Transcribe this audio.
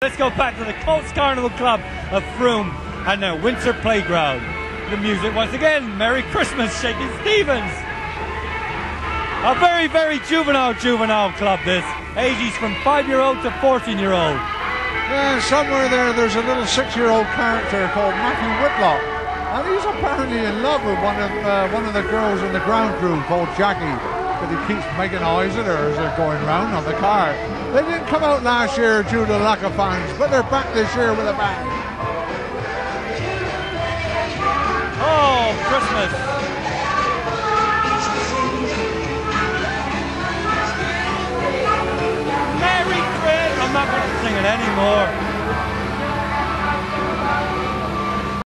Let's go back to the Colts Carnival Club of Frome and their Windsor Playground. The music once again, Merry Christmas, Shakin' Stevens. A very, very juvenile club this. Ages from 5-year-old to 14-year-old. Yeah, somewhere there's a little 6-year-old character called Matthew Whitlock. And he's apparently in love with one of the girls in the ground crew called Jackie. But he keeps making eyes at her as they're going round on the car. They didn't come out last year due to lack of fans, but they're back this year with a bang. Oh, Christmas. Merry Christmas. I'm not going to sing it anymore.